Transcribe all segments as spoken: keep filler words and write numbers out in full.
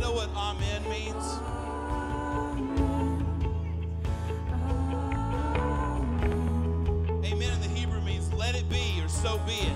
know what amen means? Amen in the Hebrew means let it be or so be it.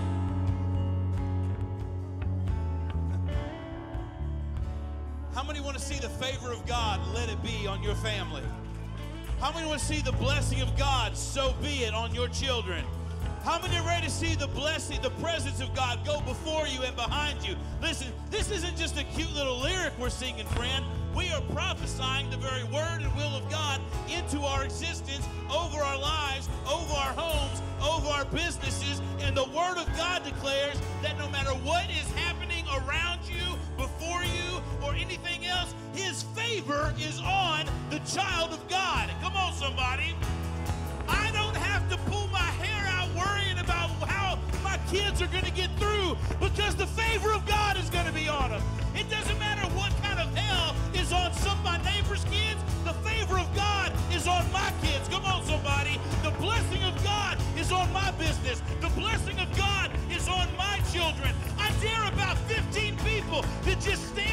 How many want to see the favor of God, let it be on your family? How many want to see the blessing of God, so be it on your children? How many are ready to see the blessing, the presence of God go before you and behind you? Listen, this isn't just a cute little lyric we're singing, friend. We are prophesying the very word and will of God into our existence, over our lives, over our homes, over our businesses. And the word of God declares that no matter what is happening around you, before you, or anything else, his favor is on the child of God. Come on, somebody. I don't have to pull my hair out worrying about how my kids are going to get through, because the favor of God is going to be on them. It doesn't matter what kind of hell is on some of my neighbor's kids, the favor of God is on my kids. Come on, somebody. The blessing of God is on my business. The blessing of God is on my children. I dare about fifteen people that just stand